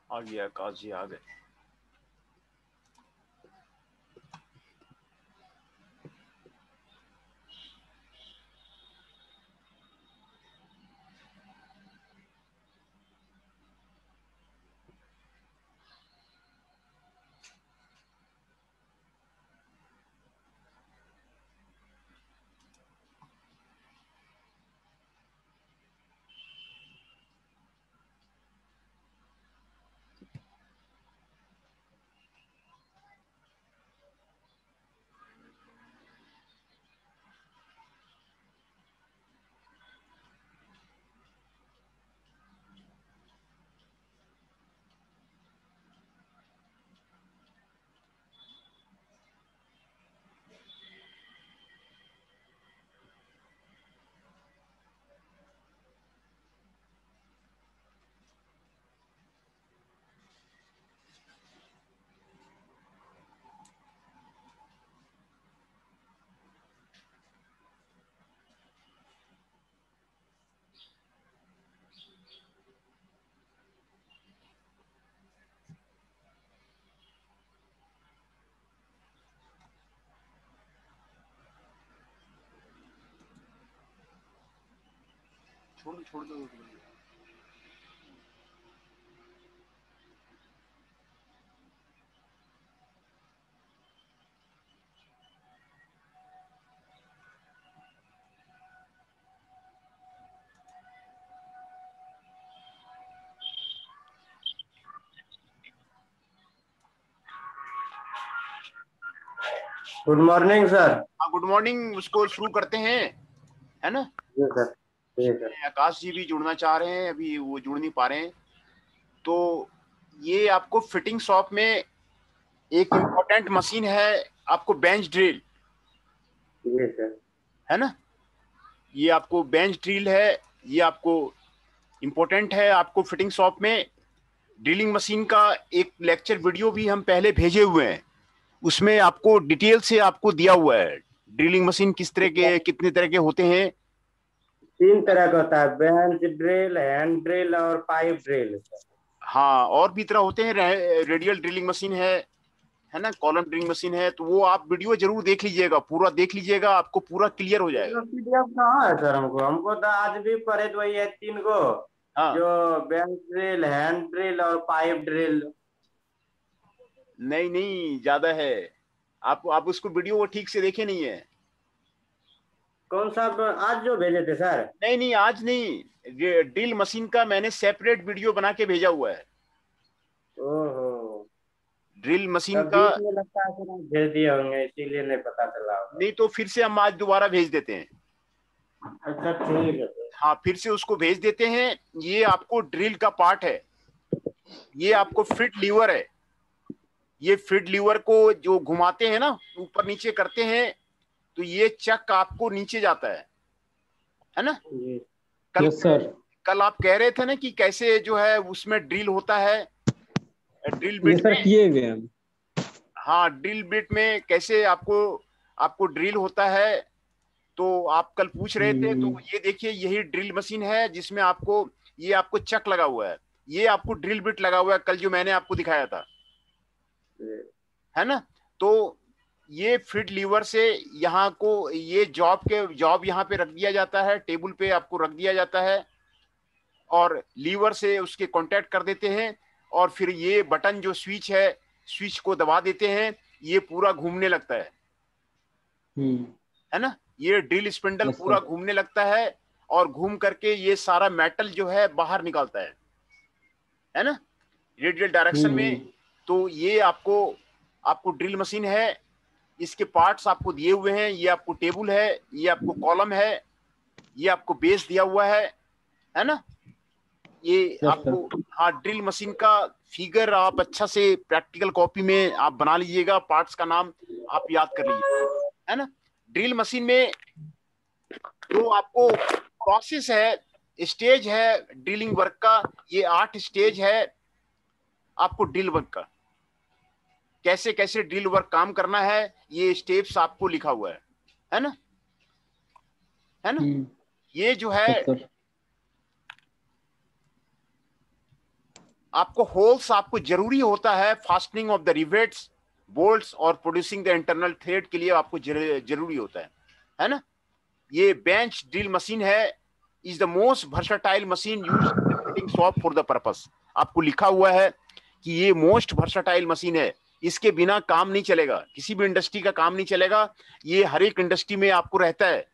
आ गया, आकाश जी आ गए। छोड़ दो। Good morning sir. हाँ, गुड मॉर्निंग। उसको शुरू करते हैं, है ना। जी सर। ठीक है। इसमें आकाश जी भी जुड़ना चाह रहे हैं, अभी वो जुड़ नहीं पा रहे हैं। तो ये आपको फिटिंग शॉप में एक इम्पोर्टेंट मशीन है, आपको बेंच ड्रिल, जी सर। है ना। ये आपको बेंच ड्रिल है, ये आपको इम्पोर्टेंट है आपको फिटिंग शॉप में। ड्रिलिंग मशीन का एक लेक्चर वीडियो भी हम पहले भेजे हुए हैं, उसमें आपको डिटेल से आपको दिया हुआ है ड्रिलिंग मशीन किस तरह के, कितने तरह के होते हैं। 3 तरह का होता है, बेंच ड्रिल, हैंड ड्रिल और पाइप ड्रिल। हाँ, और भी तरह होते हैं। रेडियल ड्रिलिंग मशीन है ना, कॉलम ड्रिलिंग मशीन है। तो वो आप वीडियो जरूर देख लीजिएगा, पूरा देख लीजिएगा, आपको पूरा क्लियर हो जाएगा। पीडीएफ कहाँ है सर? हमको हमको तो आज भी पढ़े तो वही है 3 गो, हाँ, जो बेंच ड्रिल, हैंड ड्रिल और पाइप ड्रिल। नहीं नहीं, ज्यादा है। आप उसको वीडियो वो ठीक से देखे नहीं है। कौन सा आज जो भेजे थे सर? नहीं नहीं, आज नहीं। ड्रिल मशीन का मैंने सेपरेट वीडियो बना के भेजा हुआ है, ओहो। ड्रिल मशीन तब का। बीच में लगता है कि नहीं भेज दिए होंगे, इसीलिए नहीं पता चला होगा। नहीं तो फिर से हम आज दोबारा भेज देते हैं। अच्छा ठीक है सर। हाँ, फिर से उसको भेज देते हैं। ये आपको ड्रिल का पार्ट है, ये आपको फिट लीवर है। ये फिट लीवर को जो घुमाते हैं ना, ऊपर नीचे करते हैं, तो ये चक आपको नीचे जाता है ना। जी। कल यस सर। कल आप कह रहे थे ना कि कैसे जो है उसमें ड्रिल होता है, ड्रिल ये बिट सर में। किए हुए हम। हाँ, ड्रिल बिट में कैसे आपको आपको ड्रिल होता है। तो आप कल पूछ रहे थे, तो ये देखिए, यही ड्रिल मशीन है जिसमें आपको, ये आपको चक लगा हुआ है, ये आपको ड्रिल बिट लगा हुआ है, कल जो मैंने आपको दिखाया था, है ना। तो ये फिट लीवर से यहाँ को, ये जॉब यहाँ पे रख दिया जाता है, टेबल पे आपको रख दिया जाता है, और लीवर से उसके कांटेक्ट कर देते हैं, और फिर ये बटन जो स्विच है, स्विच को दबा देते हैं, ये पूरा घूमने लगता है ना। ये ड्रिल स्पिंडल यस पूरा सर। घूमने लगता है, और घूम करके ये सारा मेटल जो है बाहर निकालता है ना, रेडियल डायरेक्शन में। तो ये आपको आपको ड्रिल मशीन है, इसके पार्ट्स आपको दिए हुए हैं। ये आपको टेबल है, ये आपको कॉलम है, ये आपको बेस दिया हुआ है ना। ये यस आपको, सर। हाँ, ड्रिल मशीन का फिगर आप अच्छा से प्रैक्टिकल कॉपी में आप बना लीजिएगा, पार्ट्स का नाम आप याद कर लीजिए, है ना। ड्रिल मशीन में जो आपको प्रोसेस है, स्टेज है ड्रिलिंग वर्क का, ये 8 स्टेज है आपको ड्रिल वर्क का। कैसे कैसे ड्रिल वर्क काम करना है, ये स्टेप्स आपको लिखा हुआ है ना, है ना। ये जो है यस सर। आपको होल्स आपको जरूरी होता है fastening of the rivets, bolts और प्रोड्यूसिंग द इंटरनल थ्रेड के लिए आपको जरूरी होता है ना। ये बेंच ड्रिल मशीन है, is the most versatile machine used in the fitting shop for the purpose. आपको लिखा हुआ है कि ये मोस्ट वर्सटाइल मशीन है, इसके बिना काम नहीं चलेगा, किसी भी इंडस्ट्री का काम नहीं चलेगा, ये हर एक इंडस्ट्री में आपको रहता है।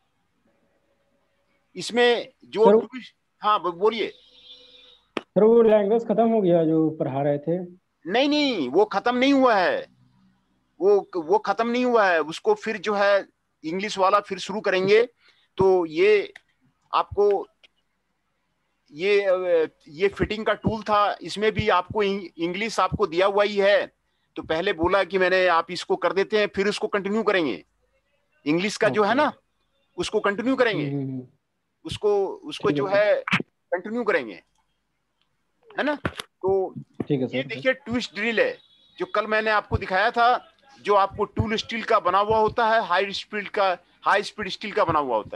इसमें जो सर हाँ बोलिए। सर वो लैंग्वेज खत्म हो गया जो पढ़ा रहे थे? नहीं नहीं, वो खत्म नहीं हुआ है, वो खत्म नहीं हुआ है, उसको फिर जो है इंग्लिश वाला फिर शुरू करेंगे। तो ये आपको ये फिटिंग का टूल था, इसमें भी आपको इंग्लिश आपको दिया हुआ ही है। तो पहले बोला कि मैंने आप इसको कर देते हैं, फिर उसको कंटिन्यू करेंगे, इंग्लिश का जो है ना उसको कंटिन्यू करेंगे, उसको उसको जो है कंटिन्यू करेंगे, है ना। तो ठीक है ये सर। देखिए ट्विस्ट ड्रिल है जो कल मैंने आपको दिखाया था, जो आपको टूल स्टील का बना हुआ होता है, हाई स्पीड स्टील का बना हुआ होता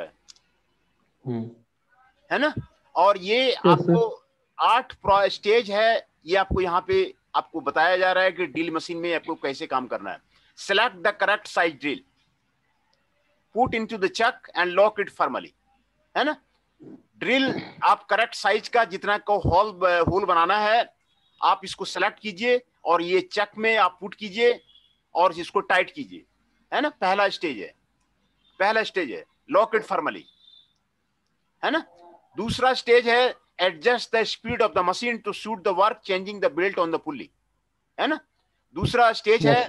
है ना। और ये आपको 8 स्टेज है, ये आपको यहाँ पे आपको बताया जा रहा है कि ड्रिल मशीन में आपको कैसे काम करना है। Select the correct size drill, put into the chuck and lock it firmly, है ना। ड्रिल आप करेक्ट साइज का जितना को होल बनाना है, आप इसको सेलेक्ट कीजिए और ये चक में आप पुट कीजिए और इसको टाइट कीजिए, है ना। पहला स्टेज है लॉक इट फर्मली, है ना। दूसरा स्टेज है adjust the speed of the machine to suit the work changing the belt on the pulley, है ना। दूसरा स्टेज है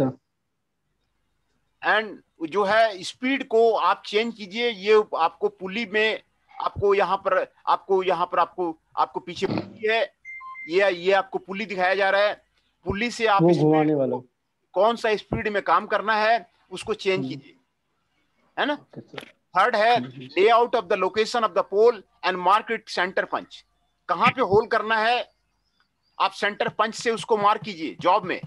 एंड जो है स्पीड को आप चेंज कीजिए, ये आपको पुल्ली में आपको यहाँ पर आपको पीछे पुल्ली है, ये आपको पुल्ली दिखाया जा रहा है, पुल्ली से आप घुमाने वाला कौन सा स्पीड में काम करना है उसको चेंज कीजिए, है ना। थर्ड है layout of the location of the pole and mark it centre punch, कहां पे होल करना है आप सेंटर पंच से उसको मार्क कीजिए जॉब में।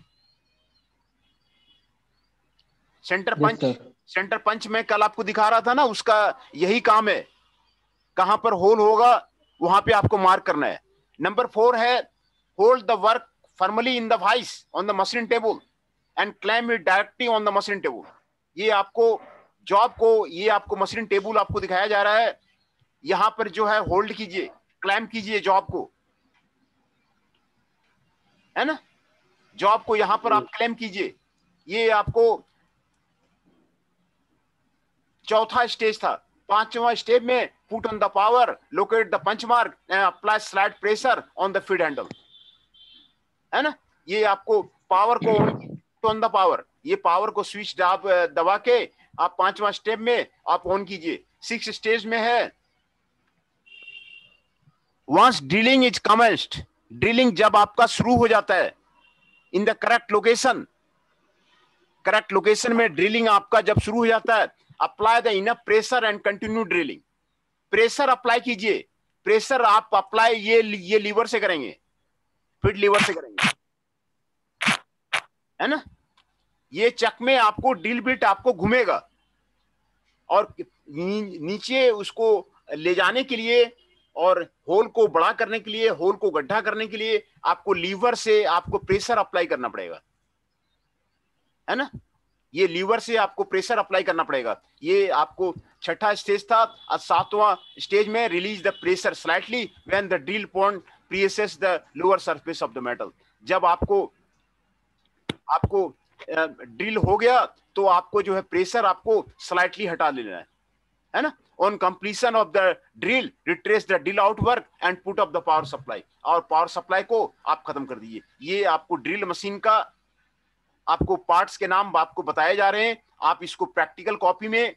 सेंटर पंच में कल आपको दिखा रहा था ना, उसका यही काम है, कहां पर होल होगा वहां पे आपको मार्क करना है। नंबर 4 है hold the work firmly in the vice on the machine table and clamp it directly on the machine table. ये आपको जॉब को, ये आपको मशीन टेबल आपको दिखाया जा रहा है, यहां पर जो है होल्ड कीजिए, क्लैम कीजिए जॉब को, है ना। जॉब को यहां पर आप क्लैम कीजिए। ये आपको चौथा स्टेज था। पांचवा स्टेज में put on the power, locate the punch mark and apply slide pressure on the feed handle, है ना। ये आपको पावर को ऑन द पावर, ये पावर को स्विच दबा के आप पांचवा स्टेप में आप ऑन कीजिए। 6 स्टेज में है once drilling is commenced, drilling जब आपका शुरू हो जाता है इन द करेक्ट लोकेशन में ड्रिलिंग आपका जब शुरू हो जाता है, apply the enough pressure and continue drilling. Pressure apply कीजिए, प्रेशर आप अप्लाई ये लीवर से करेंगे, फीड लीवर से करेंगे, है ना। ये चक में आपको ड्रिल बिट आपको घूमेगा और नीचे उसको ले जाने के लिए और होल को बड़ा करने के लिए, होल को गड्ढा करने के लिए आपको लीवर से आपको प्रेशर अप्लाई करना पड़ेगा, है ना। ये लीवर से आपको प्रेशर अप्लाई करना पड़ेगा। ये आपको छठा स्टेज था। और 7वां स्टेज में release the pressure slightly when the drill point presses the lower surface of the metal. जब आपको ड्रिल हो गया तो आपको जो है प्रेशर आपको स्लाइटली हटा लेना है ना। On completion of the drill retrace the drill outward and put off the power supply, और पावर सप्लाई को आप खत्म कर दीजिए। ये आपको ड्रिल मशीन का आपको पार्ट्स के नाम आपको बताए जा रहे हैं, आप इसको प्रैक्टिकल कॉपी में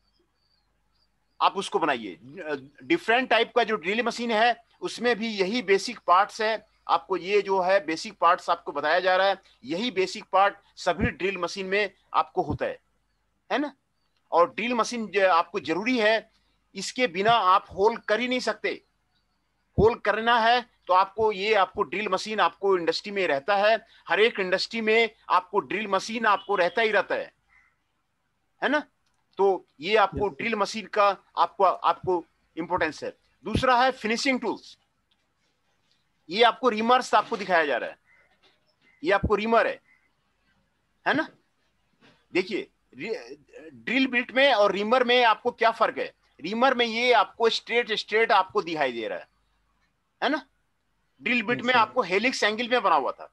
आप उसको बनाइए। डिफरेंट टाइप का जो ड्रिल मशीन है उसमें भी यही बेसिक पार्ट्स है, आपको ये जो है बेसिक पार्ट्स आपको बताया जा रहा है, यही बेसिक पार्ट सभी ड्रिल मशीन में आपको होता है ना। और ड्रिल मशीन आपको जरूरी है, इसके बिना आप होल कर ही नहीं सकते। होल करना है तो आपको ड्रिल मशीन आपको इंडस्ट्री में रहता है, हर एक इंडस्ट्री में आपको ड्रिल मशीन आपको रहता ही रहता है ना। तो ये आपको ड्रिल मशीन का आपको इंपॉर्टेंस है। दूसरा है फिनिशिंग टूल्स। ये आपको रिमर्स आपको दिखाया जा रहा है, ये आपको रिमर है ना। देखिए ड्रिल बिट में और रिमर में आपको क्या फर्क है। रिमर में ये आपको स्ट्रेट स्ट्रेट आपको दिखाई दे रहा है ना। ड्रिल बिट में आपको हेलिक्स एंगल में बना हुआ था,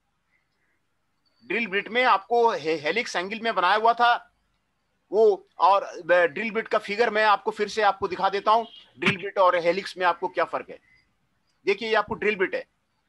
ड्रिल बिट में आपको हेलिक्स एंगल में बनाया हुआ था वो। और ड्रिल बिट का फिगर मैं आपको फिर से आपको दिखा देता हूं, ड्रिल बिट और हेलिक्स में आपको क्या फर्क है। देखिए ये आपको ड्रिल बिट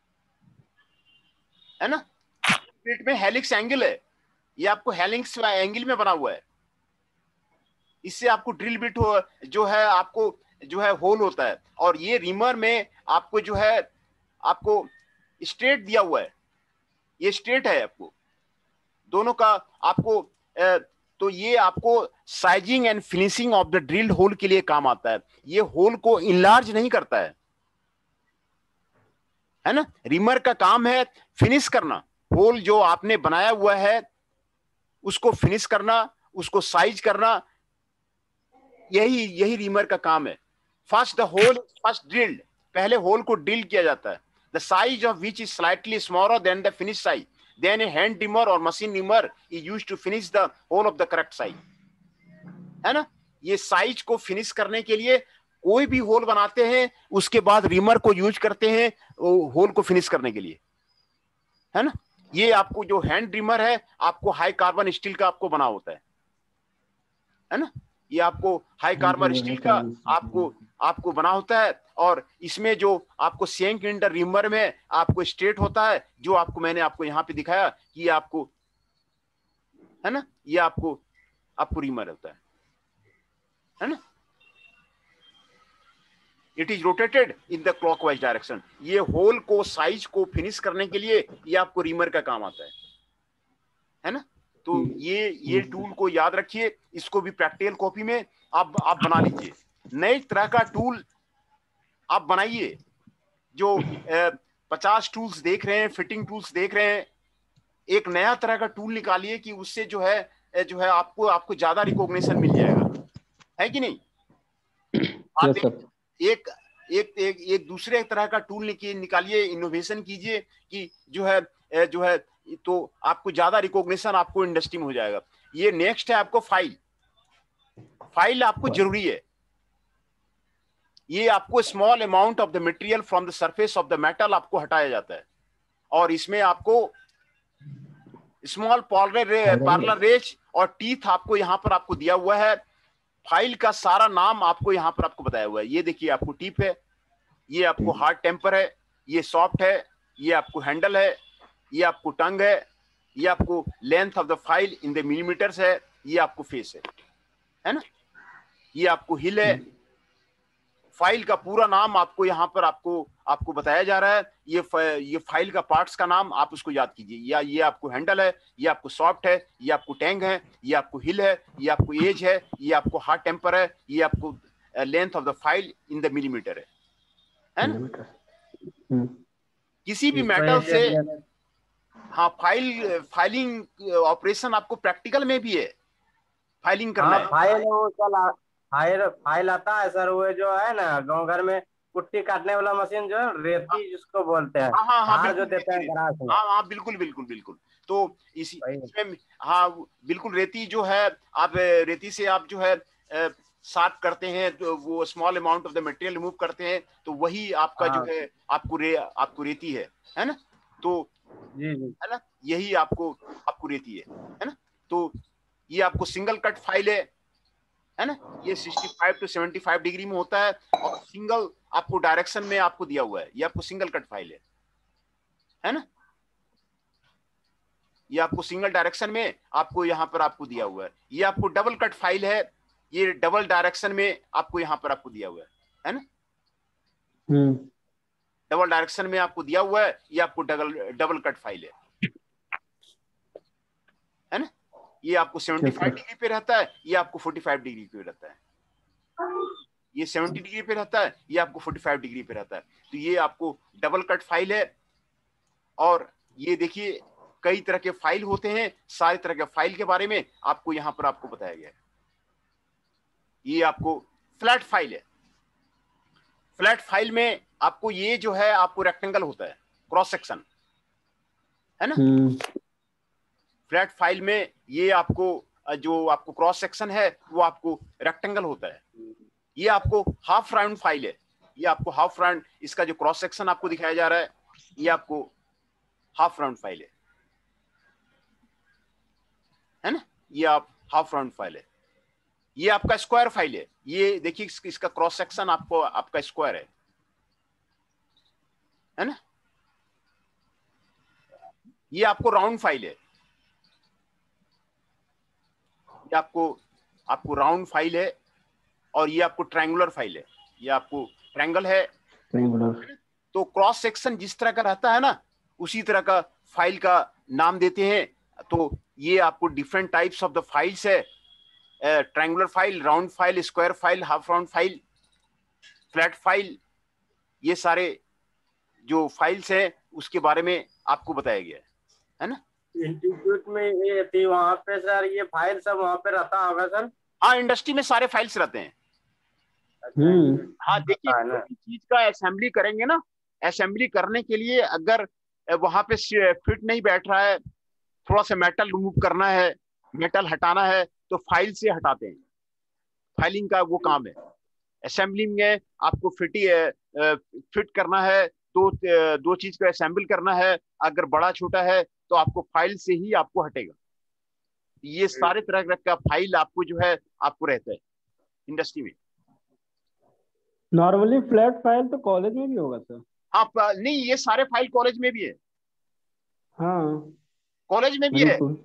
है ना, बिट में हेलिक्स एंगल है, ये आपको हेलिक्स एंगल में बना हुआ है। इससे आपको ड्रिल बिट जो है आपको जो है होल होता है, और ये रिमर में आपको जो है आपको स्ट्रेट दिया हुआ है, ये स्ट्रेट है आपको दोनों का आपको तो ये आपको sizing and finishing of the drilled hole के लिए काम आता है। ये होल को इनलार्ज नहीं करता है ना। रिमर का काम है फिनिश करना, होल जो आपने बनाया हुआ है उसको फिनिश करना, उसको साइज करना, यही रिमर का काम है। First the hole first drilled, पहले होल को ड्रिल किया जाता है। The size of which is slightly smaller than the finish size, then a hand reamer or machine reamer is used to finish the hole of the correct size, है ना। ये size को finish करने के लिए कोई भी होल बनाते हैं उसके बाद रिमर को यूज करते हैं होल को फिनिश करने के लिए, है ना। ये आपको जो हैंड रिमर है आपको हाई कार्बन स्टील का आपको बना होता है ना। ये आपको हाई कार्बन स्टील का आपको बना होता है, और इसमें जो आपको सेंक इन द रिमर में आपको स्ट्रेट होता है, जो आपको मैंने आपको यहाँ पे दिखाया कि ये आपको है ना, ये आपको रिमर होता है ना। It is rotated in the clockwise direction. ये होल को साइज को फिनिश करने के लिए ये आपको रिमर का काम आता है ना। तो ये टूल को याद रखिए, इसको भी प्रैक्टिकल कॉपी में आप बना लीजिए। नए तरह का टूल आप बनाइए, जो 50 टूल्स देख रहे हैं, फिटिंग टूल्स देख रहे हैं, एक नया तरह का टूल निकालिए कि उससे जो है आपको ज्यादा रिकॉग्निशन मिल जाएगा, है कि नहीं। आप एक दूसरे तरह का टूल निकालिए, इनोवेशन कीजिए कि जो है तो आपको ज्यादा रिकॉग्निशन आपको इंडस्ट्री में हो जाएगा। ये नेक्स्ट है आपको फाइल आपको जरूरी है। ये आपको small amount of the material from the surface of the metal आपको हटाया जाता है, और इसमें आपको स्मॉल पार्लर रेज और टीथ आपको यहाँ पर आपको दिया हुआ है। फाइल का सारा नाम आपको यहाँ पर आपको बताया हुआ है। ये देखिए आपको टिप है, ये आपको हार्ड टेम्पर है, ये सॉफ्ट है, ये आपको हैंडल है, ये आपको टंग है, ये आपको length of the file in the millimetres है, ये आपको फेस है ना, ये आपको हिल है। फाइल का पूरा नाम आपको यहाँ पर आपको बताया जा रहा है। ये फाइल का पार्ट्स का नाम आप उसको याद कीजिए। या ये आपको हैंडल है, ये आपको सॉफ्ट है, ये आपको टैंग है, ये आपको हिल है, ये आपको एज है, ये आपको हार्ड टेम्पर है, ये आपको length of the file in the millimetre है ना। किसी भी मेटल से हाँ फाइलिंग ऑपरेशन आपको प्रैक्टिकल में भी है, फाइलिंग करना है। फाइल आता है सर, वो जो है ना गांव घर में कुट्टी काटने वाला मशीन जो है, रेती जिसको बोलते हैं, हाँ जो देते हैं गराज में। हाँ बिल्कुल। तो इसमें हाँ बिल्कुल, रेती जो है आप रेती से आप जो है साफ करते हैं, तो वो small amount of the material remove करते हैं, तो वही आपका जो है आपको रेती है ना। तो जी है ना, यही आपको रेती है ना। तो ये आपको सिंगल कट फाइल है ना। ये 65 to 75 डिग्री में होता है, और सिंगल आपको डायरेक्शन में आपको दिया हुआ है। ये आपको सिंगल कट फाइल है ना। ये आपको सिंगल डायरेक्शन में आपको यहाँ पर आपको दिया हुआ है। ये आपको डबल कट फाइल है, ये डबल डायरेक्शन में आपको यहाँ पर आपको दिया हुआ है ना। डबल डायरेक्शन में आपको दिया हुआ है, ये आपको डबल कट फाइल है ना। ये आपको 75 डिग्री पे रहता है, ये आपको 45 डिग्री पे रहता है। ये 70 डिग्री पे रहता है, ये आपको 45 डिग्री पे रहता है। तो ये आपको डबल कट फाइल है। और ये देखिए कई तरह के फाइल होते हैं, सारे तरह के फाइल के बारे में आपको यहाँ पर आपको बताया गया है। ये आपको फ्लैट फाइल है। फ्लैट फाइल में आपको ये जो है आपको रेक्टेंगल होता है, क्रॉस सेक्शन, है ना। फ्लैट फाइल में ये आपको जो आपको क्रॉस सेक्शन है वो आपको रेक्टेंगल होता है। ये आपको हाफ राउंड फाइल है, ये आपको हाफ राउंड, इसका जो क्रॉस सेक्शन आपको दिखाया जा रहा है ये आपको हाफ राउंड फाइल है ना। ये आप हाफ राउंड फाइल है। ये आपका स्क्वायर फाइल है, ये देखिए इसका क्रॉस सेक्शन आपको आपका स्क्वायर है ना। ये आपको राउंड फाइल है, ये आपको राउंड फाइल है, और ये आपको ट्रायंगुलर फाइल है, ये आपको ट्रायंगल है। तो क्रॉस सेक्शन जिस तरह का रहता है ना उसी तरह का फाइल का नाम देते हैं। तो ये आपको different types of the files है, triangular file, round file, square file, half round file, flat file, ये सारे जो फाइल्स हैं उसके बारे में आपको बताया गया है ना। इंस्टीट्यूट में ये थी वहाँ पे सर, ये फाइल सब वहाँ पे रहता होगा सर। हाँ, इंडस्ट्री में सारे फाइल्स रहते हैं। हाँ देखिए, कोई भी चीज का असेंबली करेंगे ना, असेंबली करने के लिए अगर वहां पे फिट नहीं बैठ रहा है, थोड़ा सा मेटल रिमूव करना है, मेटल हटाना है, तो फाइल से हटाते हैं। फाइलिंग का वो काम है। असेंबली में आपको फिट करना है, दो चीज को असेंबल करना है, अगर बड़ा छोटा है तो आपको फाइल से ही आपको हटेगा। ये सारे तरह का फाइल आपको जो है आपको रहता है इंडस्ट्री में। नॉर्मली फ्लैट फाइल तो कॉलेज में भी होगा सर। हाँ, नहीं, ये सारे फाइल कॉलेज में भी है। हाँ, कॉलेज में भी है, बिल्कुल।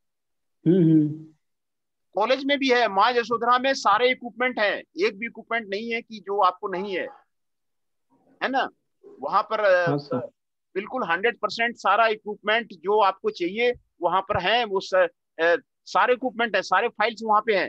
कॉलेज में भी है। माँ यशोधरा में सारे इक्विपमेंट हैं, एक भी इक्विपमेंट नहीं है कि जो आपको नहीं है ना। वहां पर हाँ सर। बिल्कुल 100% सारा इक्विपमेंट जो आपको चाहिए वहां पर है। वो सारे इक्विपमेंट है, सारे फाइल्स वहां पे हैं,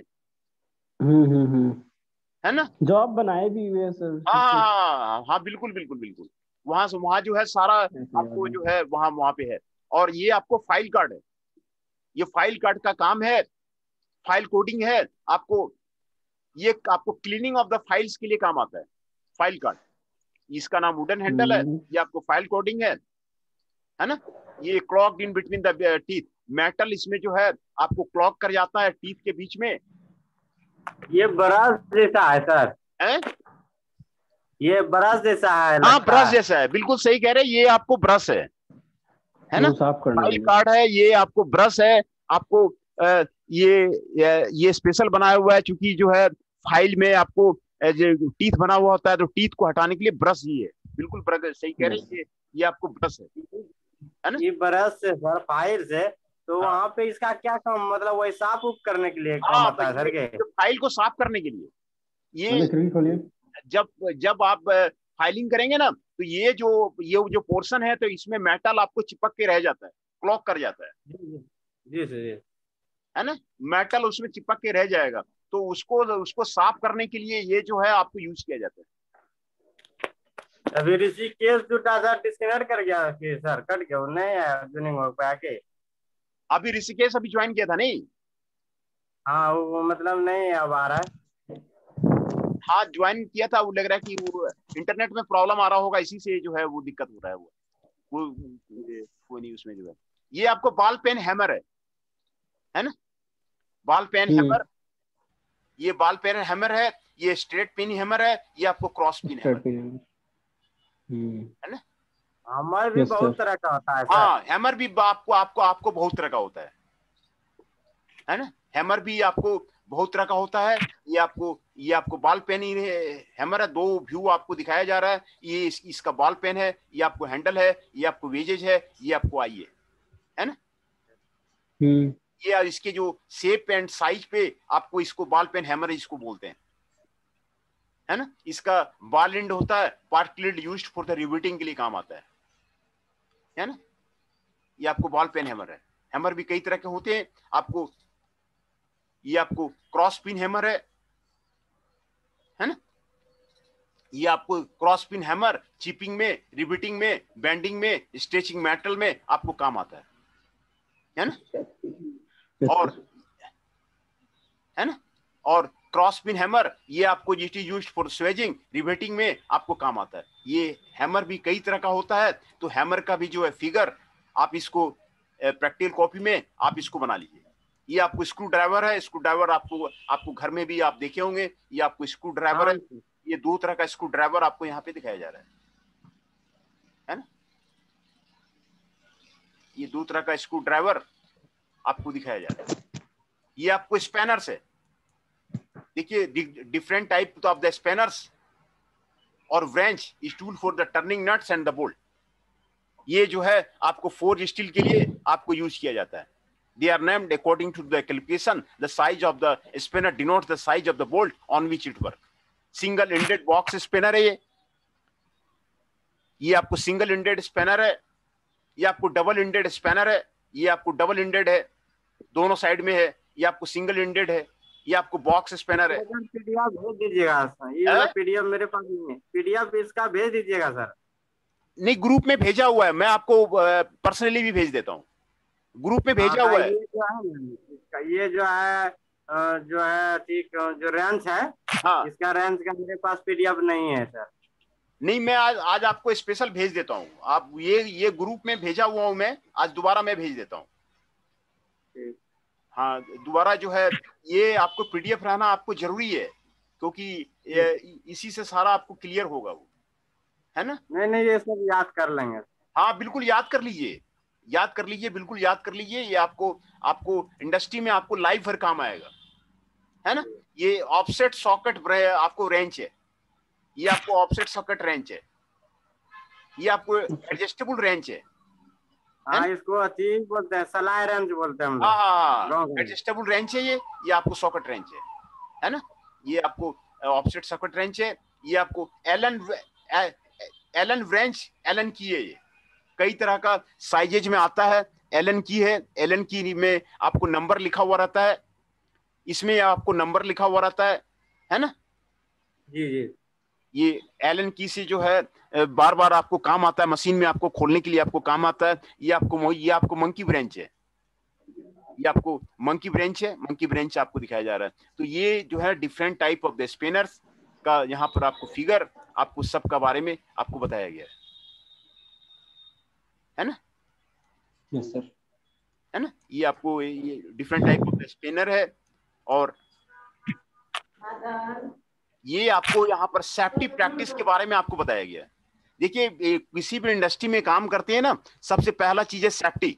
है ना। जॉब बनाए भी हुए सर। हाँ हाँ हाँ हाँ, बिल्कुल बिल्कुल बिल्कुल। वहां से वहां जो है सारा आपको जो है वहां पे है। और ये आपको फाइल कार्ड है, ये फाइल कार्ड का काम है, फाइल कोडिंग है आपको। ये आपको क्लीनिंग ऑफ द फाइल्स के लिए काम आता है फाइल कार्ड। इसका नाम वुडन हैंडल है, ये आपको फाइल कोडिंग है ना। ये clog in between the teeth, metal इसमें जो है आपको क्लॉक कर जाता है टीथ के बीच में। ये ब्रश जैसा है सर, है? ये ब्रश जैसा है। हाँ, ब्रश जैसा है, बिल्कुल सही कह रहे हैं। ये आपको ब्रश है ना। फाइल कार्ड है, ये आपको ब्रश है। आपको ये स्पेशल बनाया हुआ है, क्योंकि जो है फाइल में आपको टीथ बना हुआ होता है, तो टीथ को हटाने के लिए ब्रश ही है। बिल्कुल सही कह रहे हैं, ये आपको ब्रश है ना। ये ब्रश से सर फाइल से, तो हाँ। वहाँ पे इसका क्या काम, मतलब वही साफ उफ करने के लिए काम हाँ, आता है सर के? फाइल को साफ करने के लिए ये जब आप फाइलिंग करेंगे ना, तो ये जो पोर्शन है, तो इसमें मेटल आपको चिपक के रह जाता है, क्लॉक कर जाता है। जी सर, है ना, मेटल उसमें चिपक के रह जाएगा, तो उसको साफ करने के लिए ये जो है आपको यूज किया जाता है। अभी ऋषिकेश टूटा सर, डिस्कनेक्ट कर गया कि सर, कट गया, नहीं ज्वाइनिंग हो पाया के? अभी ऋषिकेश अभी ज्वाइन किया था नहीं? हाँ, वो मतलब नहीं अब आ रहा है। हाँ, ज्वाइन किया था। वो लग रहा है कि वो इंटरनेट में प्रॉब्लम आ रहा होगा, इसी से जो है वो दिक्कत हो रहा है। वो नहीं, उसमें जो है ये आपको बॉल पेन हैमर है ना। बॉल पेन हैमर, ये बॉल पेन हैमर है, ये स्ट्रेट पिन हैमर है, ये आपको क्रॉस पिन हैमर है ना। हैमर भी बहुत तरह का होता है सर। हाँ, हैमर भी आपको बहुत तरह का होता है ना। हैमर भी आपको बहुत तरह का होता है। ये आपको बॉल पेन ही हैमर है। दो व्यू आपको दिखाया जा रहा है। ये इसका बॉल पेन है, ये आपको हैंडल है, ये आपको वेजेज है, ये आपको आई है ना। ये इसके जो शेप एंड साइज पे आपको इसको बॉल पेन हैमर इसको बोलते हैं, है ना। इसका बॉल एंड होता है, particularly used for the riveting के लिए काम आता है ना। ये आपको बॉल पेन हैमर है। हैमर भी कई तरह के होते हैं। ये आपको क्रॉस पिन हैमर है ना। ये आपको क्रॉस पिन हैमर चिपिंग में, रिवेटिंग में, बेंडिंग में, स्ट्रेचिंग मेटल में आपको काम आता है ना। और है ना, और क्रॉस पिन हैमर, ये आपको it is used for swaging, riveting में आपको काम आता है। ये हैमर भी कई तरह का होता है, तो हैमर का भी जो है फिगर आप इसको प्रैक्टिकल कॉपी में आप इसको बना लीजिए। ये आपको स्क्रू ड्राइवर है, स्क्रू ड्राइवर आपको घर में भी आप देखे होंगे, ये आपको स्क्रू ड्राइवर है। ये 2 तरह का स्क्रू ड्राइवर आपको यहाँ पे दिखाया जा रहा है ना। ये 2 तरह का स्क्रू ड्राइवर आपको दिखाया जा रहा है। ये आपको स्पैनर्स है, देखिए different type of the spanners और wrench is tool for the turning nuts and the bolt. ये जो है आपको फोर्ज स्टील के लिए आपको यूज किया जाता है। They are named according to the calculation. The size of the spinner denotes the size of the bolt on which it works. Single ended box spinner है ये आपको सिंगल इंडेड स्पैनर है। ये आपको डबल इंडेड स्पैनर है, ये आपको double ended है, दोनों साइड में है। ये आपको सिंगल इंडेड है, ये आपको बॉक्स स्पैनर है। पीडीएफ भेज दीजिएगा सर, ये वाला पीडीएफ मेरे पास नहीं है, पीडीएफ इसका भेज दीजिएगा सर। नहीं, ग्रुप में भेजा हुआ है, मैं आपको पर्सनली भी भेज देता हूँ, ग्रुप में भेजा हुआ है। ये जो है ठीक, जो रेंज है, हाँ, इसका रेंज का मेरे पास पीडीएफ नहीं है सर। नहीं, मैं आज आपको स्पेशल भेज देता हूँ। आप ये ग्रुप में भेजा हुआ हूँ मैं, आज दोबारा मैं भेज देता हूँ। हाँ, दोबारा जो है ये आपको पीडीएफ रहना आपको जरूरी है, क्योंकि इसी से सारा आपको क्लियर होगा वो, है ना। नहीं, ये सब याद कर लेंगे। हाँ बिल्कुल, याद कर लीजिए, याद कर लीजिए, बिल्कुल याद कर लीजिए। ये आपको इंडस्ट्री में आपको लाइव हर काम आएगा, है ना। ये ऑफसेट सॉकेट आपको रेंच है, ये आपको ऑफसेट सॉकेट रेंच है, ये आपको एडजस्टेबल रेंच है। हाँ, इसको अच्छी बोलते हैं, सलाई रेंच बोलते हैं हम लोग। हाँ, एडजस्टेबल रेंच है ये आपको सॉकेट रेंच है ना। ये आपको ऑफसेट सॉकेट रेंच है। ये आपको एलन रेंच, एलन की है। ये कई तरह का साइजेज में आता है। एलन की है, एलन की में आपको नंबर लिखा हुआ रहता है, इसमें आपको नंबर लिखा हुआ रहता है ना। जी। ये एलन की से जो है बार बार आपको काम आता है, मशीन में आपको खोलने के लिए आपको काम आता है। ये आपको मंकी ब्रेंच है, ये आपको मंकी ब्रेंच है, मंकी ब्रेंच आपको दिखाया जा रहा है। तो ये जो है different type of the spanners का यहाँ पर आपको फिगर, आपको सब का बारे में आपको बताया गया है ना। यस सर, है ना। ये आपको ये डिफरेंट टाइप ऑफ स्पिनर है। और ये आपको यहाँ पर सेफ्टी प्रैक्टिस के बारे में आपको बताया गया है। देखिए, किसी भी इंडस्ट्री में काम करते हैं ना, सबसे पहला चीज है सेफ्टी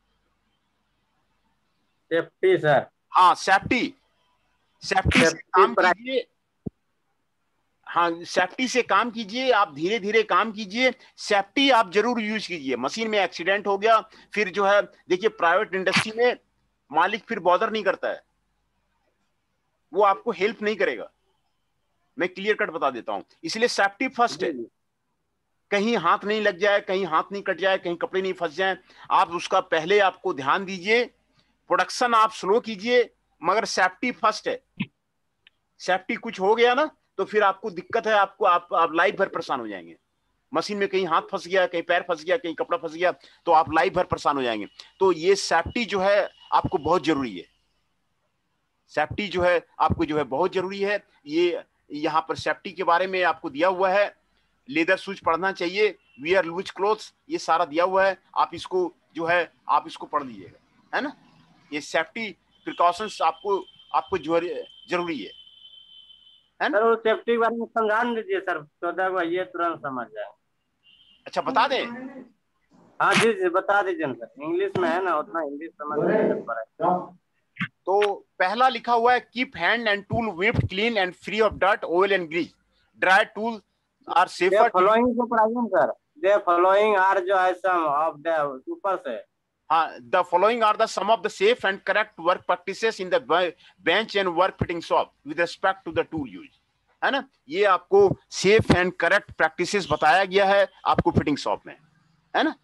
सर। हाँ, सेफ्टी से काम कीजिए। हाँ, सेफ्टी से काम कीजिए, आप धीरे धीरे काम कीजिए, सेफ्टी आप जरूर यूज कीजिए। मशीन में एक्सीडेंट हो गया, फिर जो है देखिए प्राइवेट इंडस्ट्री में मालिक फिर बॉदर नहीं करता है, वो आपको हेल्प नहीं करेगा। मैं क्लियर कट बता देता हूं, इसलिए सेफ्टी फर्स्ट है। कहीं हाथ नहीं लग जाए, कहीं हाथ नहीं कट जाए, कहीं कपड़े नहीं फंस जाए, आप उसका पहले आपको ध्यान दीजिए। प्रोडक्शन आप स्लो कीजिए, मगर सेफ्टी फर्स्ट है। सेफ्टी कुछ हो गया ना तो फिर आपको दिक्कत है, आप लाइफ भर परेशान हो जाएंगे। मशीन में कहीं हाथ फंस गया, कहीं पैर फंस गया, कहीं कपड़ा फंस गया, तो आप लाइफ भर परेशान हो जाएंगे। तो ये सेफ्टी जो है आपको बहुत जरूरी है। सेफ्टी जो है आपको जो है बहुत जरूरी है। ये यहाँ पर सेफ्टी के बारे में आपको दिया हुआ है। लेदर शूज पढ़ना चाहिए, वियर लूज क्लोथ्स, ये सारा दिया हुआ है। आप इसको जो है आप इसको पढ़ लीजिएगा, है ना। ये सेफ्टी प्रिकॉशंस आपको जरूरी है सर। वो सेफ्टी के बारे में समझा दीजिए सर, तो ये तुरंत समझ जाए। अच्छा, बता दें? हाँ जी, बता दीजिए ना सर। इंग्लिश में है ना, उतना इंग्लिश समझ नहीं पड़ा। तो पहला लिखा हुआ है, keep hand and tool wiped clean and free of dirt, oil and grease. Dry tool are safer. Following को पढ़ाइए सर। दे फॉलोइंग आर जो है सम ऑफ द ऊपर से। हाँ, the following are the some of the safe and correct work practices in the bench and work fitting shop with respect to the tool use, है ना। ये आपको safe and correct practices बताया गया है आपको फिटिंग शॉप में, है ना।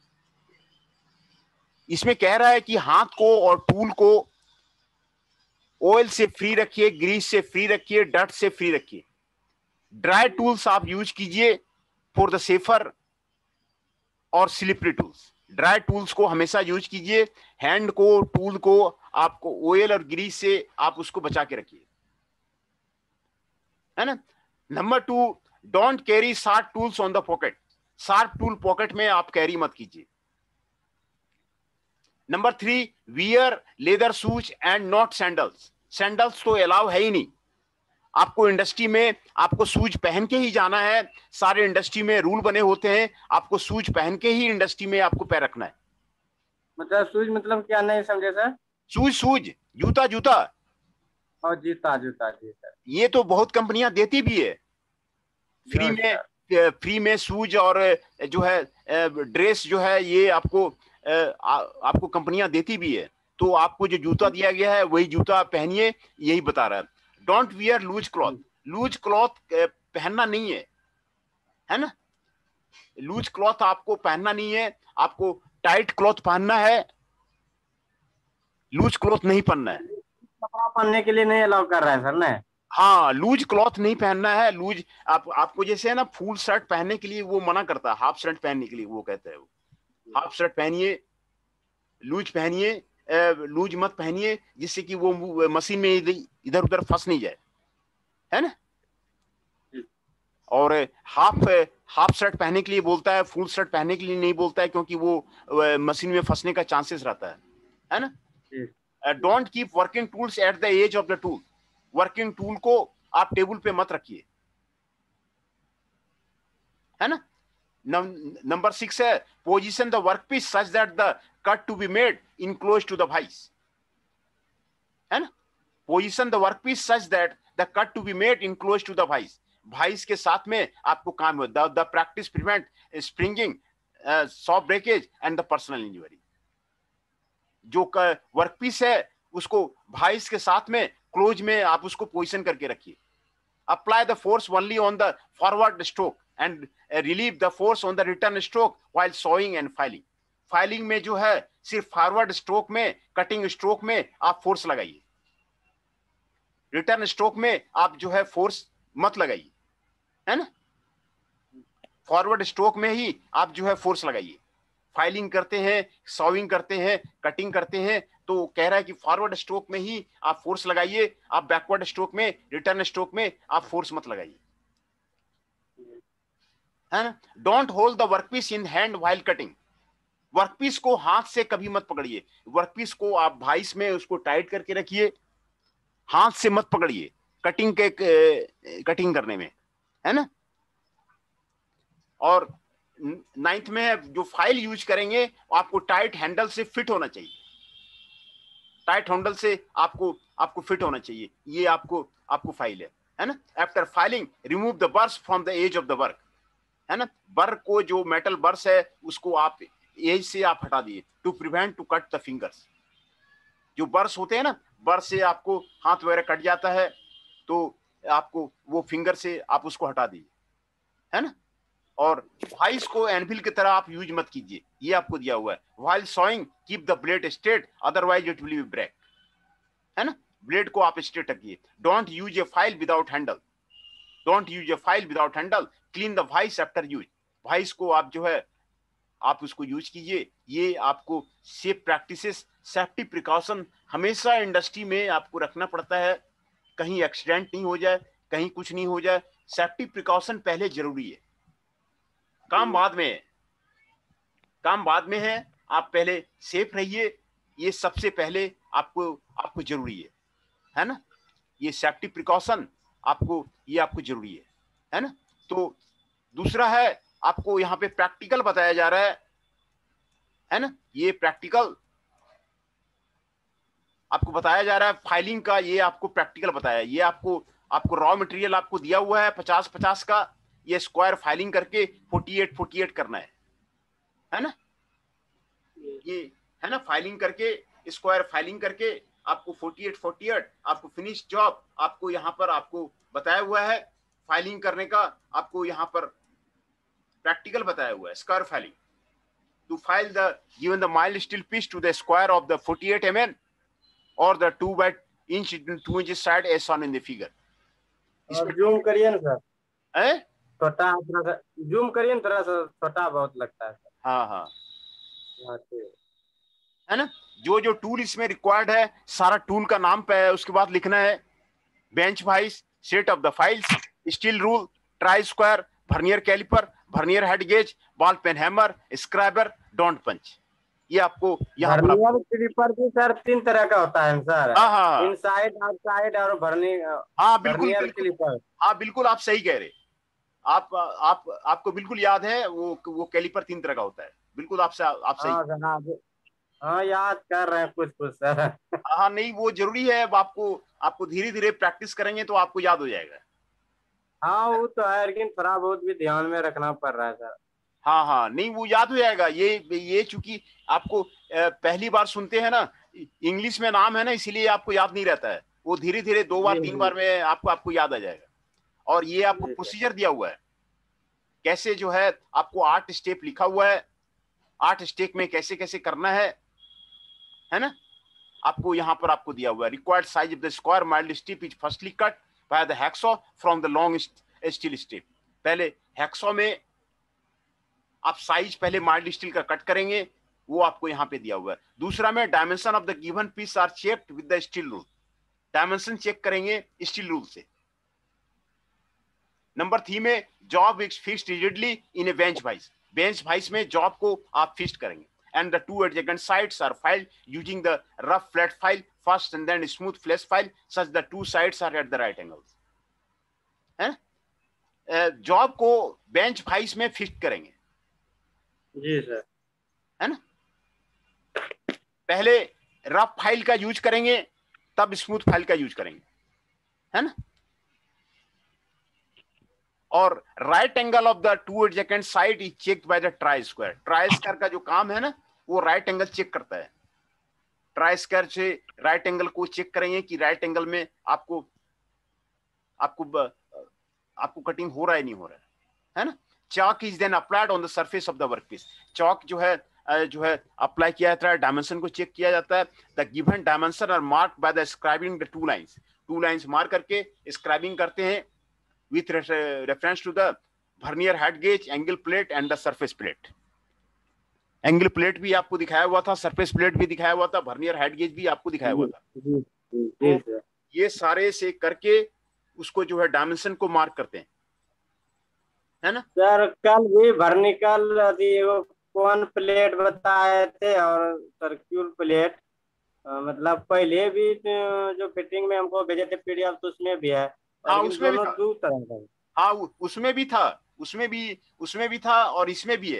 इसमें कह रहा है कि हाथ को और टूल को ऑयल से फ्री रखिए, ग्रीस से फ्री रखिए, डस्ट से फ्री रखिए। ड्राई टूल्स आप यूज कीजिए फॉर द सेफर और स्लिपरी टूल्स। ड्राई टूल्स को हमेशा यूज कीजिए। हैंड को, टूल को आपको ऑयल और ग्रीस से आप उसको बचा के रखिए, है ना। Number 2, don't carry sharp tools on the pocket. Sharp tool pocket में आप कैरी मत कीजिए। Number 3, wear leather shoes and not sandals. Sandals तो अलाउ है ही नहीं। आपको इंडस्ट्री में आपको शूज पहन के ही जाना है। सारे इंडस्ट्री में रूल बने होते हैं, आपको शूज पहन के ही इंडस्ट्री में आपको पैर रखना है। मतलब शूज मतलब क्या, नहीं समझे सर? शूज जूता जूता। और जूता जूता जी सर। ये तो बहुत कंपनियां देती भी है फ्री में। फ्री में शूज और जो है ड्रेस जो है ये आपको आपको कंपनियां देती भी है। तो आपको जो जूता दिया गया है वही जूता पहनिए, यही बता रहा है। Don't wear loose cloth. Loose cloth पहनना नहीं है ना। लूज क्लॉथ आपको पहनना नहीं है, आपको टाइट क्लॉथ पहनना है, लूज क्लॉथ नहीं पहनना है। कपड़ा पहनने के लिए नहीं अलाउ कर रहा है सर ना? हाँ, लूज क्लॉथ नहीं पहनना है। लूज आपको जैसे है ना फुल शर्ट पहनने के लिए वो मना करता है, हाफ शर्ट पहनने के लिए वो कहता है वो हाफ शर्ट पहनिए, लूज पहनिए, लूज मत पहनिए जिससे कि वो मशीन में इधर उधर फंस नहीं जाए, है ना। और हाफ शर्ट पहनने के लिए बोलता है, फुल शर्ट पहनने के लिए नहीं बोलता है, क्योंकि वो मशीन में फंसने का चांसेस रहता है ना। Don't keep working tools at the edge of the tool. Working tool को आप टेबल पे मत रखिए, है ना। नंबर 6 है position the workpiece such that the cut to be made in close to the vice, है ना। Position the workpiece such that the cut to be made in close to the vice. Vice के साथ में आपको काम हो। The practice prevent springing, soft breakage and the personal injury. जो workpiece है उसको वाइस के साथ में क्लोज में आप उसको पोजीशन करके रखिए। Apply the force only on the forward stroke and relieve the force on the return stroke while sawing and filing. Filing में जो है सिर्फ फॉरवर्ड स्ट्रोक में, कटिंग स्ट्रोक में आप फोर्स लगाइए, रिटर्न स्ट्रोक में आप जो है फोर्स मत लगाइए, है ना। फॉरवर्ड स्ट्रोक में ही आप जो है फोर्स लगाइए। फाइलिंग करते हैं, सॉविंग करते हैं, कटिंग करते हैं, तो कह रहा है कि फॉरवर्ड स्ट्रोक में ही आप फोर्स लगाइए, आप बैकवर्ड स्ट्रोक में, रिटर्न स्ट्रोक में आप फोर्स मत लगाइए, है ना। Don't hold the workpiece in hand while cutting. Workpiece को हाथ से कभी मत पकड़िए। वर्कपीस को आप वाइस में उसको टाइट करके रखिए, हाथ से मत पकड़िए कटिंग करने में, है ना। और 9th में है जो फाइल यूज करेंगे आपको टाइट हैंडल से फिट होना चाहिए। टाइट हैंडल से आपको फिट होना चाहिए। ये आपको फाइल है ना। After filing remove the burrs from the edge of the work, है ना। बर को जो मेटल बर्स है उसको आप एज से आप हटा दिए, to prevent to cut the fingers. जो बर्स होते हैं ना, बर्स से आपको हाथ वगैरह कट जाता है, तो आपको वो फिंगर से आप उसको हटा दीजिए, है ना। और वाइस को एनविल की तरह आप यूज मत कीजिए, ये आपको दिया हुआ है। While sawing keep the blade straight otherwise it will be break, है ना। ब्लेड को आप स्ट्रेट रखिए। Don't use a file without handle. Don't use a file without handle. Clean the vice after use. Vice को आप जो है आप उसको यूज कीजिए। ये आपको सेफ प्रैक्टिसेस, सेफ्टी प्रिकॉशन हमेशा इंडस्ट्री में आपको रखना पड़ता है, कहीं एक्सीडेंट नहीं हो जाए, कहीं कुछ नहीं हो जाए। सेफ्टी प्रिकॉशन पहले जरूरी है, काम बाद में है। काम बाद में है, आप पहले सेफ रहिए, ये सबसे पहले आपको जरूरी है ना। ये सेफ्टी प्रिकॉशन आपको जरूरी है ना। तो दूसरा है आपको यहाँ पे प्रैक्टिकल बताया जा रहा है ना। ये प्रैक्टिकल आपको बताया जा रहा है फाइलिंग का, ये आपको प्रैक्टिकल बताया है। ये आपको रॉ मटेरियल आपको दिया हुआ है 50-50 का, ये स्क्वायर फाइलिंग करके 48-48 करना है ना। ये है ना, फाइलिंग करके स्क्वायर फाइलिंग करके आपको 48-48 आपको फिनिश जॉब आपको यहाँ पर आपको बताया हुआ है। फाइलिंग करने का आपको यहाँ पर प्रैक्टिकल बताया हुआ है। Square filing to file the given the mild steel piece to the square of the 48 mm or the 2 by inch 2 inches side as shown in the figure. इसमें जूम करिए ना सर, है छोटा जूम करिए ना, थोड़ा सा छोटा बहुत लगता है। हाँ है ना। जो टूल इसमें रिक्वायर्ड है, सारा टूल का नाम पे है, उसके बाद लिखना है bench vice set of the files, steel rule, try square, vernier caliper, vernier height gauge, ball peen hammer, scriber, डोंट पंच। ये आपको यहाँ पर वर्नियर कैलिपर भी सर 3 तरह का होता है सर। हाँ हाँ इनसाइड, आउटसाइड और हाँ बिल्कुल वर्नियर बिल्कुल, कैलिपर। हाँ बिल्कुल आप सही कह रहे। आपको बिल्कुल याद है वो कैलिपर 3 तरह का होता है। बिल्कुल आप सही। हाँ सर, हाँ याद कर रहे हैं कुछ कुछ सर। हाँ नहीं वो जरूरी है। अब आपको धीरे धीरे प्रैक्टिस करेंगे तो आपको याद हो जाएगा। हाँ वो तो है, लेकिन थोड़ा बहुत भी ध्यान में रखना पड़ रहा है सर। हाँ हाँ नहीं वो याद हो जाएगा। ये चूंकि आपको पहली बार सुनते हैं ना, इंग्लिश में नाम है ना, इसीलिए आपको याद नहीं रहता है। वो धीरे धीरे 2 बार जी 3 जी बार में आपको याद आ जाएगा। और ये आपको जी सर। प्रोसीजर दिया हुआ है, कैसे जो है आपको 8 स्टेप लिखा हुआ है, 8 स्टेप में कैसे कैसे करना है ना। आपको यहाँ पर आपको दिया हुआ है। Required size of the square mild step is firstly cut by the hacksaw from the long steel step. पहले हैक्सॉ में आप साइज पहले माइल्ड स्टील का कट करेंगे, वो आपको यहाँ पे दिया हुआ है। दूसरा में dimension of the given piece are checked with the steel rule, dimension check करेंगे स्टील रूल से। नंबर 3 में job is fixed rigidly in a bench vice, bench vice में जॉब को आप फिक्स्ड करेंगे। and the 2 adjacent sides are filed using the rough flat file first and then smooth flash file such the 2 sides are at the right angles। है job को bench vice में fix करेंगे। जी sir. है ना, पहले rough file का use करेंगे तब स्मूथ फाइल का यूज करेंगे, है ना। और right angle of the 2 adjacent side is checked by the try square. Try square का जो काम है ना, वो राइट एंगल चेक करता है। ट्राई स्क्वायर से राइट एंगल को चेक करेंगे कि राइट एंगल में आपको कटिंग हो रहा है नहीं हो रहा है ना। Chalk is then applied on the surface of the workpiece. Chalk जो है अप्लाई किया जाता है, डायमेंशन को चेक किया जाता है। The given dimension are mark by the scribing the 2 lines. 2 lines mark करके स्क्राइबिंग करते हैं with reference to the vernier head gauge, angle plate and the surface plate। Angle plate भी आपको दिखाया हुआ था, सरफेस प्लेट भी दिखाया हुआ था, वर्नियर हेड गेज भी आपको दिखाया हुआ था। तो ये सारे से करके उसको जो है डायमेंशन को मार्क करते हैं, है ना। सर कल भी वर्निकल कौन प्लेट बताए थे और सर्क्यूल प्लेट, मतलब पहले भी जो फिटिंग में हमको भेजे थे पीडीएफ तो उसमें भी है। हाँ उसमें भी था। 2 तरह का। हाँ उसमें भी था, उसमें भी था और इसमें भी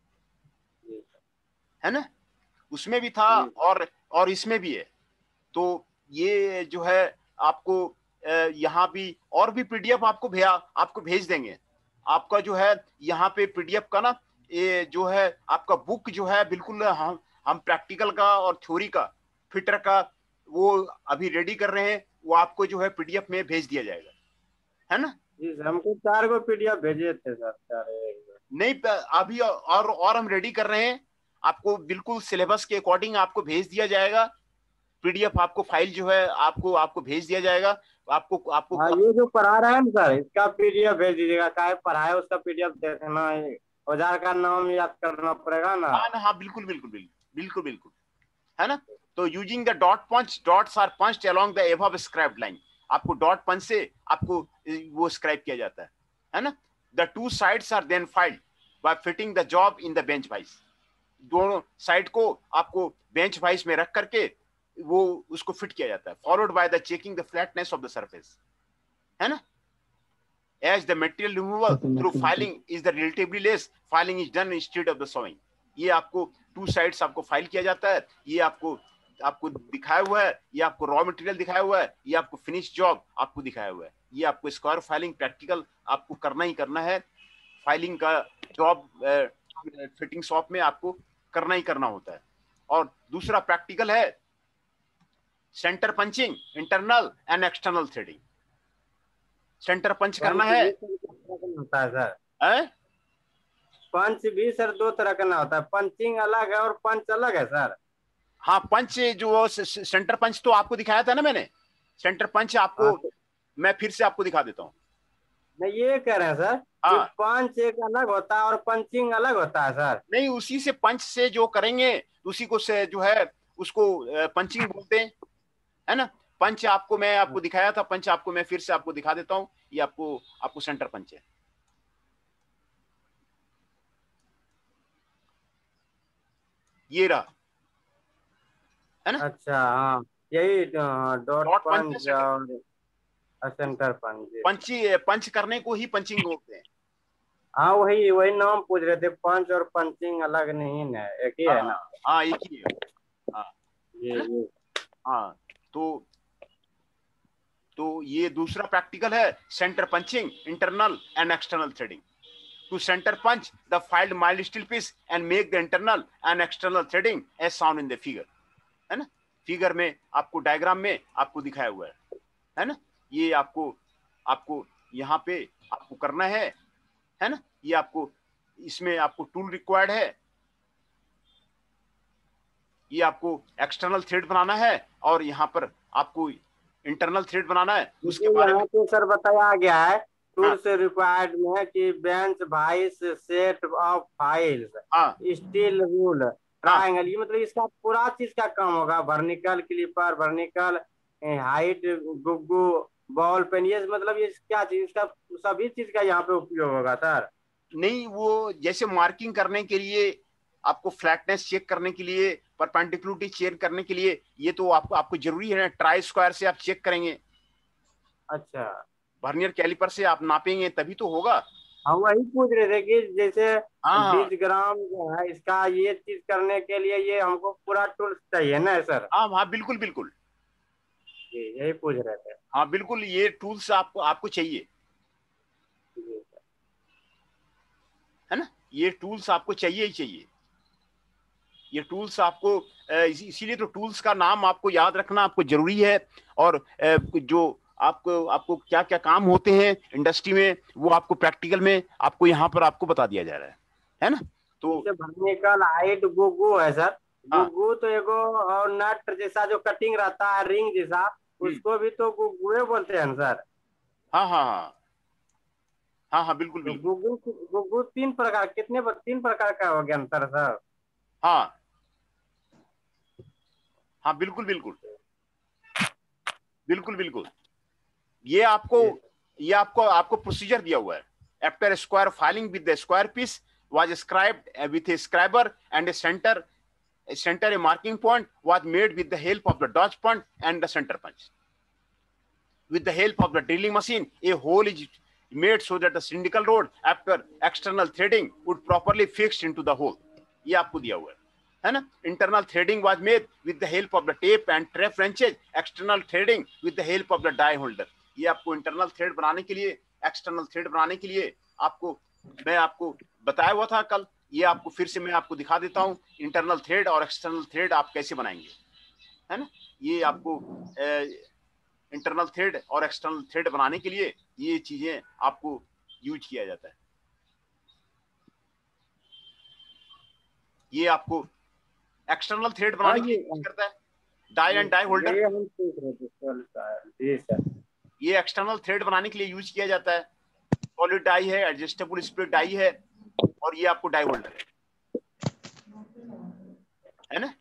है ना। उसमें भी था और इसमें भी है। तो ये जो है आपको यहाँ भी और भी पीडीएफ आपको भेज देंगे। आपका जो है यहाँ पे पीडीएफ का ना, ये जो है आपका बुक जो है बिल्कुल हम प्रैक्टिकल का और थ्योरी का फिटर का वो अभी रेडी कर रहे हैं। वो आपको जो है पीडीएफ में भेज दिया जाएगा, है ना। जी सर, हमको 4 को पीडीएफ भेजे थे सर, 4 नहीं अभी और हम रेडी कर रहे हैं। आपको बिल्कुल सिलेबस के अकॉर्डिंग आपको भेज दिया जाएगा पीडीएफ। आपको फाइल जो है आपको भेज दिया जाएगा। आपको हाँ, ये जो पढ़ा रहा है ना सर, इसका पीडीएफ भेज दीजिएगा। क्या पढ़ाए उसका पीडीएफ देखना है, औजार का नाम याद करना पड़ेगा ना। हाँ बिल्कुल बिल्कुल बिल्कुल बिल्कुल बिल्कुल, है ना। तो using the dot punch, dots are punched along the above scribed line. आपको डॉट पंच से आपको वो स्क्राइब किया जाता है ना। The 2 sides are then filed by fitting the job in the bench vice. दोनों साइड को आपको बेंच वाइज में रख करके वो उसको फिट किया जाता है। Followed by the checking the flatness of the surface, है ना। As the material removal through filing is the relatively less, filing is done instead of the sawing. ये आपको 2 साइड्स आपको फाइल किया जाता है। ये आपको दिखाया हुआ है, ये आपको रॉ मटेरियल दिखाया हुआ है, ये आपको फिनिश जॉब आपको दिखाया हुआ है। ये आपको स्क्वायर फाइलिंग प्रैक्टिकल आपको करना ही करना है। फाइलिंग का जॉब फिटिंग शॉप में आपको करना ही करना होता है। और दूसरा प्रैक्टिकल है centre punching, internal and external threading. Centre punch करना है होता है सर। पंच भी सर 2 तरह का ना होता है, पंचिंग अलग है और पंच अलग है सर। हाँ पंच जो सेंटर पंच तो आपको दिखाया था ना मैंने। सेंटर पंच आपको मैं फिर से आपको दिखा देता हूँ। मैं ये कह रहे हैं सर कि पंच एक अलग होता है और पंचिंग अलग होता है सर। नहीं उसी से पंच से जो करेंगे उसी को से जो है उसको पंचिंग बोलते हैं, है ना। पंच आपको मैं आपको दिखाया था, पंच आपको मैं फिर से आपको दिखा देता हूं। ये आपको सेंटर पंच है। ये रहा, है ना। अच्छा हाँ, यही डॉट डॉट पंच है, पंच सेंटर और सेंटर पंच। पंच करने को ही पंचिंग बोलते हैं। हाँ वही वही नाम पूछ रहे थे, पंच और पंचिंग अलग नहीं है, एक ही है हाँ ना। हाँ, एक ही है। हाँ, है ना। ये हाँ, तो ये दूसरा प्रैक्टिकल है, centre punching, internal and external threading. To centre punch the filed mild steel piece and make the internal and external threading as shown in the figure, है ना। फिगर में आपको, डायग्राम में आपको दिखाया हुआ है ना। ये आपको यहाँ पे आपको करना है ना। ये आपको, इसमें आपको टूल रिक्वायर्ड है। ये आपको एक्सटर्नल थ्रेड बनाना है और यहाँ पर आपको इंटरनल थ्रेड बनाना है। उसके बारे में यहाँ पे सर बताया गया है, हाँ टूल्स रिक्वायर्ड में कि bench vice set of files, हाँ स्टील रूल, हाँ ट्रायंगल, ये मतलब इसका पूरा चीज का काम होगा। वर्निकल क्लिपर, वर्निकल हाइट, गुग्गू, बॉल पेन, ये मतलब ये क्या चीज, इसका सभी चीज का यहाँ पे उपयोग होगा सर। नहीं, वो जैसे मार्किंग करने के लिए, आपको फ्लैटनेस चेक करने के लिए, परपेंडिकुलरिटी चेक करने के लिए, ये तो आपको जरूरी है ना। ट्राई स्क्वायर से आप चेक करेंगे, अच्छा, वर्नियर कैलिपर से आप नापेंगे तभी तो होगा। हम वही पूछ रहे थे कि जैसे हाँ हाँ 20 ग्राम जो है इसका, ये चीज करने के लिए ये हमको पूरा टूल्स चाहिए ना सर। हाँ हाँ, बिल्कुल बिल्कुल। जी यही पूछ रहे थे। हाँ बिल्कुल, ये टूल्स आपको चाहिए, जी सर। है ना। ये टूल्स आपको चाहिए ही चाहिए। ये टूल्स आपको इसीलिए तो टूल्स का नाम आपको याद रखना आपको जरूरी है। और जो आपको क्या क्या काम होते हैं इंडस्ट्री में, वो आपको प्रैक्टिकल में आपको यहाँ पर आपको बता दिया जा रहा है ना। तो जैसे भरने का हाइट गुगु है सर, हाँ गुगु तो एगो, और नट जैसा जो कटिंग रहता है रिंग जैसा, उसको भी तो गुगुए बोलते हैं सर। हाँ हाँ हाँ हाँ हाँ, बिल्कुल तो बिल्कुल। गुगु गुगु तीन प्रकार, तीन प्रकार का हो गया सर सर। हाँ हाँ, बिल्कुल बिल्कुल बिल्कुल बिल्कुल। ये आपको जी ये आपको आपको प्रोसीजर दिया हुआ है। After square filing with the square piece was scribed with a scriber and a marking point was made with the help of the dodge punch and the center punch. With the help of the drilling machine, a hole is made so that the cylindrical rod after external threading would properly fixed into the hole. ये आपको दिया हुआ है ना। Internal threading was made with the help of the tape and trap wrenches. External threading with the help of the die holder. ये आपको internal thread बनाने के लिए, external thread बनाने के लिए मैं आपको बताया हुआ था कल। ये आपको फिर से मैं आपको दिखा देता हूँ, इंटरनल थ्रेड और एक्सटर्नल थ्रेड आप कैसे बनाएंगे, है ना। ये आपको इंटरनल थ्रेड और एक्सटर्नल थ्रेड बनाने के लिए ये चीजें आपको यूज किया जाता है। ये आपको एक्सटर्नल थ्रेड बनाने के लिए यूज करता है डाई एंड डाई होल्डर। ये हम पूछ रहे थे सर। जी सर। ये एक्सटर्नल थ्रेड बनाने के लिए यूज किया जाता है। सॉलिड डाई है, एडजस्टेबल स्प्लिट डाई है, और ये आपको डाई होल्डर है ना।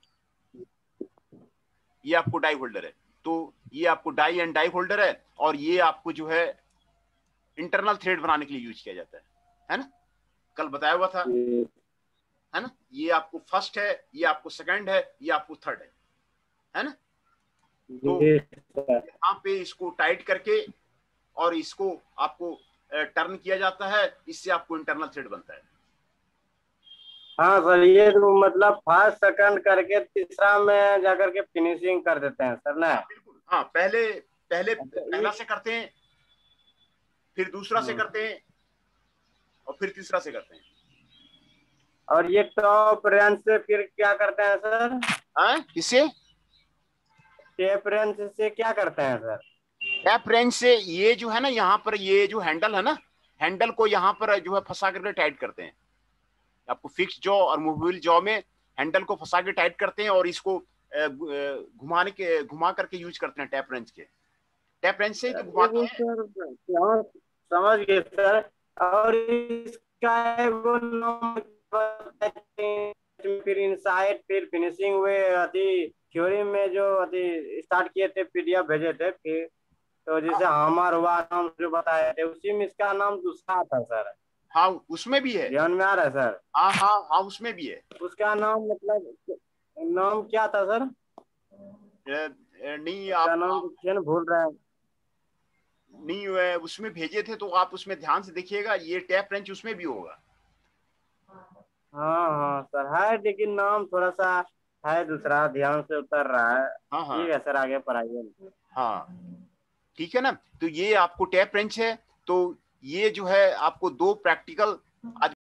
ये आपको डाई होल्डर है। तो ये आपको डाई एंड डाई होल्डर है, और ये आपको जो है इंटरनल थ्रेड बनाने के लिए यूज किया जाता है ना। कल बताया हुआ था, है ना। ये आपको फर्स्ट है, ये आपको सेकंड है, ये आपको थर्ड है ना। तो यहाँ पे इसको टाइट करके और इसको आपको टर्न किया जाता है, इससे आपको इंटरनल थ्रेड बनता है। हाँ सर, ये तो मतलब फर्स्ट सेकंड करके तीसरा में जाकर के फिनिशिंग कर देते हैं सर ना। हाँ बिल्कुल, हाँ पहला से करते हैं, फिर दूसरा से करते हैं, और फिर तीसरा से करते हैं। और ये टॉप रेंच से फिर क्या करते हैं सर? किससे? टेप रेंच से क्या करते हैं सर? टैप रेंच से ये जो है ना, यहाँ पर ये जो हैंडल है ना, हैंडल को यहाँ पर जो है फंसा करके टाइट करते हैं। आपको फिक्स जॉ और मूवेबल जॉ में हैंडल को फंसा के टाइट करते हैं, और इसको घुमा करके यूज करते हैं टैप रेंच के। टैप रेंच से ही तो घुमाते हैं। सर समझ गए सर। और इसका फिर इनसाइट, फिर फिनिशिंग हुए अति थ्योरी में जो अति स्टार्ट किए थे, पीडीएफ भेजे थे। फिर तो जैसे हमार हुआ नाम जो बताए थे, उसी में इसका नाम दूसरा था सर। हाँ उसमें भी है। ध्यान में आ रहा है सर? हाँ हाँ हाँ उसमें भी है। उसका नाम मतलब नाम क्या था सर? नहीं उसका आप नाम तो क्यों भूल रहा है? नहीं उसमें भेजे थे तो आप उसमें ध्यान से देखिएगा, ये टैप रेंच उसमें भी होगा। हाँ हाँ सर है, लेकिन नाम थोड़ा सा है दूसरा, ध्यान से उतर रहा है। हाँ हाँ ठीक है सर, आगे पढ़ाइए। हाँ ठीक है ना। तो ये आपको टैप रेंच है। तो ये जो है आपको दो प्रैक्टिकल आज